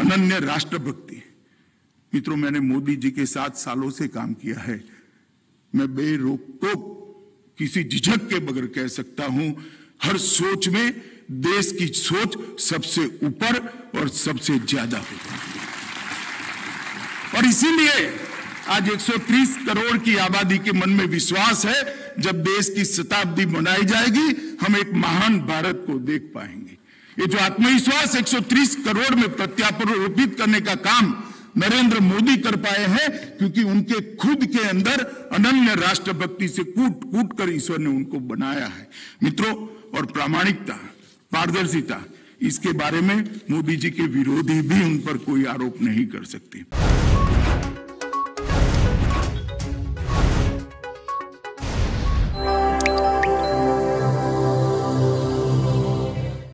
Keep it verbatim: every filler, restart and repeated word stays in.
अनन्य राष्ट्रभक्ति। मित्रों, मैंने मोदी जी के साथ सालों से काम किया है। मैं बेरोक टोक किसी झिझक के बगैर कह सकता हूं, हर सोच में देश की सोच सबसे ऊपर और सबसे ज्यादा होती है। और इसीलिए आज एक सौ तीस करोड़ की आबादी के मन में विश्वास है, जब देश की शताब्दी मनाई जाएगी हम एक महान भारत को देख पाएंगे। ये जो आत्मविश्वास एक सौ तीस करोड़ में प्रत्यारोपित करने का काम नरेंद्र मोदी कर पाए हैं, क्योंकि उनके खुद के अंदर अनन्य राष्ट्रभक्ति से कूट कूट कर ईश्वर ने उनको बनाया है। मित्रों, और प्रामाणिकता, पारदर्शिता, इसके बारे में मोदी जी के विरोधी भी उन पर कोई आरोप नहीं कर सकते।